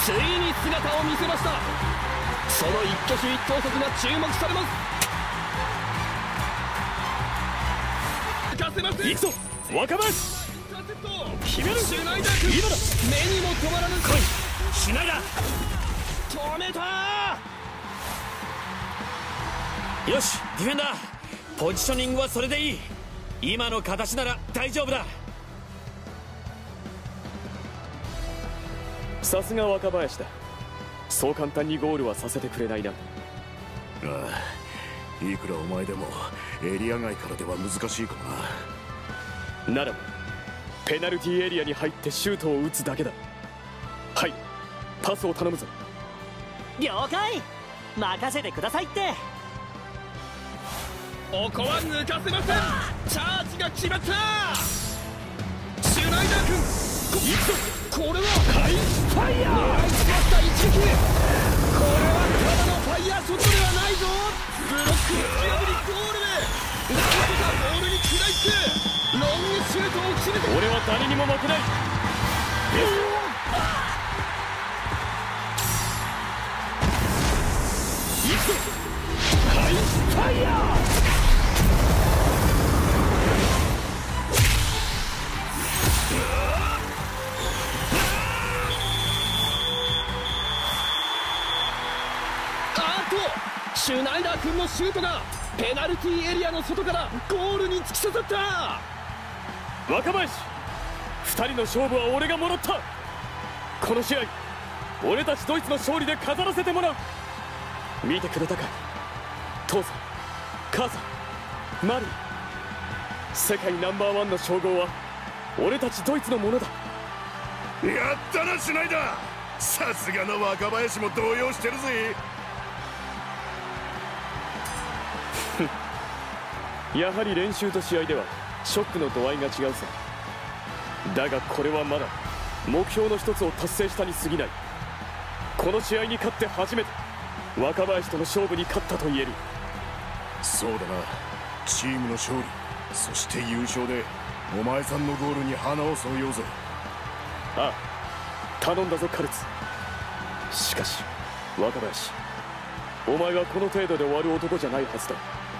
ついに姿を見せました。その一挙手一投足が注目されます。行かせません。 行くぞ若林。 決める。シュナイダー君、今だ。目にも止まらぬ。来いシュナイダー。止めたー。よしディフェンダー、ポジショニングはそれでいい。今の形なら大丈夫だ。 さすが若林だ。そう簡単にゴールはさせてくれないな。 ああ、いくらお前でもエリア外からでは難しいかな。ならばペナルティーエリアに入ってシュートを打つだけだ。はい、パスを頼むぞ。 了解、任せてくださいって。 ここは抜かせません。チャージが決まった。シュナイダー君、行くぞ。これはハイファイヤー。狙いすまった一撃。これはただのファイヤーショットではないぞ。ブロックを突き破りゴールへ。なんとかボールに食らいつく。ロングシュートを決めて。 俺は誰にも負けない。 行くぞ。ハイファイヤー。シュナイダー君のシュートがペナルティーエリアの外からゴールに突き刺さった。 若林、2人の勝負は俺がもらった。この試合俺たちドイツの勝利で飾らせてもらう。見てくれたか、父さん母さんマリー。世界ナンバーワンの称号は俺たちドイツのものだ。 やったなシュナイダー。さすがの若林も動揺してるぜ。 やはり練習と試合ではショックの度合いが違うさ。だがこれはまだ目標の一つを達成したに過ぎない。この試合に勝って初めて若林との勝負に勝ったと言える。 そうだな、チームの勝利、そして優勝でお前さんのゴールに花を添えようぜ。 ああ、頼んだぞカルツ。しかし若林、お前はこの程度で終わる男じゃないはずだ。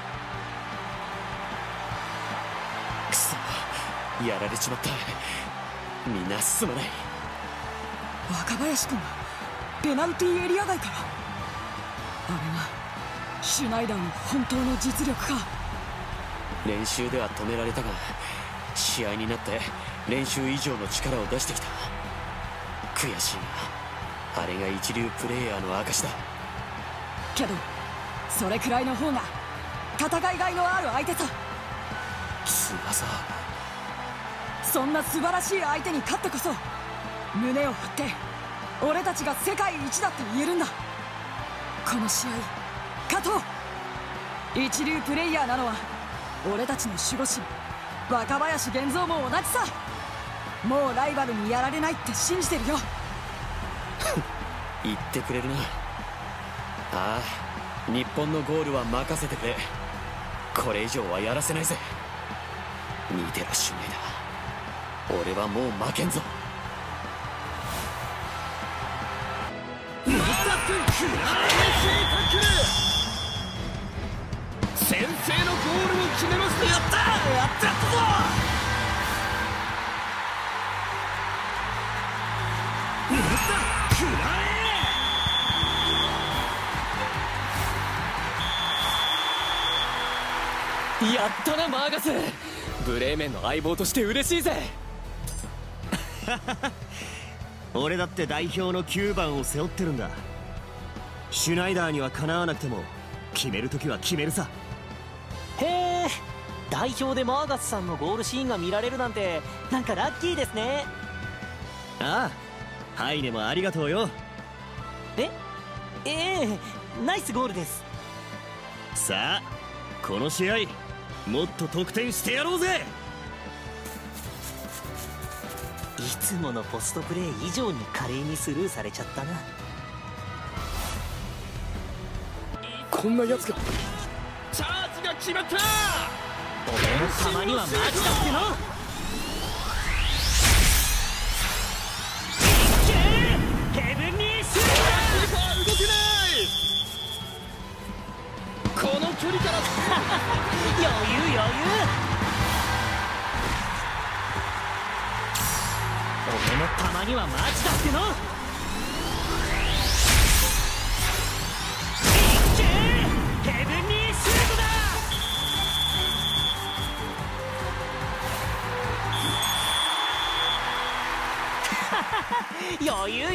くそ、やられちまった。みんなすまない。 若林君がペナルティーエリア外から。あれがシュナイダーの本当の実力か。 練習では止められたが、試合になって練習以上の力を出してきた。悔しいが、あれが一流プレイヤーの証だ。 けどそれくらいの方が戦いがいのある相手さ。 翼、 そんな素晴らしい相手に勝ってこそ胸を張って俺たちが世界一だって言えるんだ。この試合勝とう。一流プレイヤーなのは俺たちの守護神若林源三も同じさ。もうライバルにやられないって信じてるよ。 言ってくれるな。ああ、日本のゴールは任せてくれ。これ以上はやらせないぜ。見てろシュナイダー、俺はもう負けんぞ。 また君、激しいタックル。先制のゴールを決めました。やったやったぞ。 やったなマーガス。ブレーメンの相棒として嬉しいぜ。 俺だって代表の9番を背負ってるんだ。シュナイダーにはかなわなくても決めるときは決めるさ。 へえ、代表でマーガスさんのゴールシーンが見られるなんてなんかラッキーですね。 ああ、ハイネもありがとうよ。 ええ、ナイスゴールです。 さあこの試合もっと得点してやろうぜ。 いつものポストプレー以上に華麗にスルーされちゃったな。 こんなやつが。 チャージが決まった。 俺もたまにはマジだっての。ヘブンリー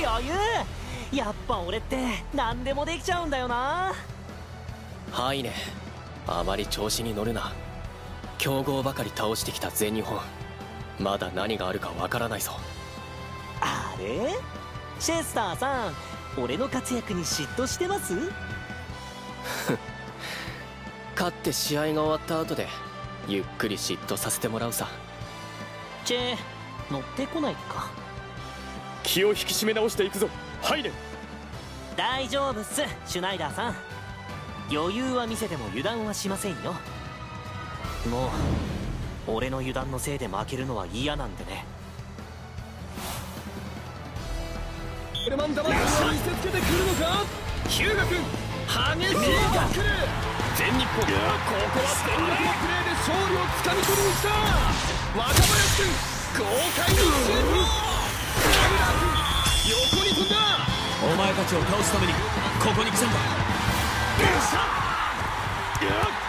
余裕。やっぱ俺って何でもできちゃうんだよな。 はいね、あまり調子に乗るな。強豪ばかり倒してきた全日本、まだ何があるかわからないぞ。 あれ、チェスターさん、俺の活躍に嫉妬してます？ 勝って試合が終わった後でゆっくり嫉妬させてもらうさ。 チェ、乗ってこないか。 気を引き締め直していくぞ、はいね。 大丈夫っす、シュナイダーさん。余裕は見せても油断はしませんよ。もう俺の油断のせいで負けるのは嫌なんでね。 エルマンダマンを見せつけてくるのか。ヒューガ君、激しいタックル。全日本、ここは全力のプレーで勝利をつかみ取りに来た。若林君、豪快にシュート。ラグナー君、横に飛んだ。 お前たちを倒すためにここに来たんだ。 よっしゃ。